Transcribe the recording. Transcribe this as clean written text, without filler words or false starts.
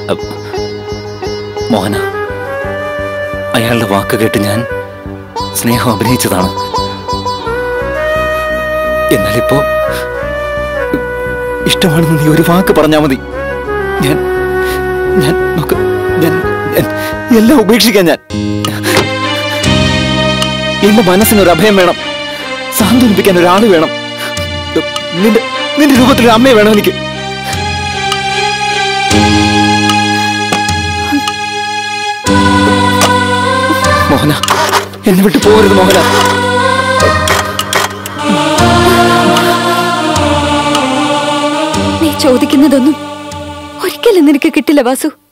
മോഹന, അയാളുടെ വാക്ക് കേട്ട് ഞാൻ സ്നേഹം അഭിനയിച്ചതാണ്. എന്നാലിപ്പോ ഇഷ്ടമാണെന്ന് നീ ഒരു വാക്ക് പറഞ്ഞാൽ മതി. ഞാൻ ഞാൻ എല്ലാം ഉപേക്ഷിക്കാൻ. ഞാൻ എന്റെ മനസ്സിനൊരു അഭയം വേണം, സാന്ത്വനിപ്പിക്കാൻ ഒരാള് വേണം. നിന്റെ രൂപത്തിലൊരു അമ്മയെ വേണം എനിക്ക്. മോഹന, എന്നെ വിട്ടു പോകരുത് മോഹന. നീ ചോദിക്കുന്നതൊന്നും ഒരിക്കലും നിനക്ക് കിട്ടില്ല വാസു.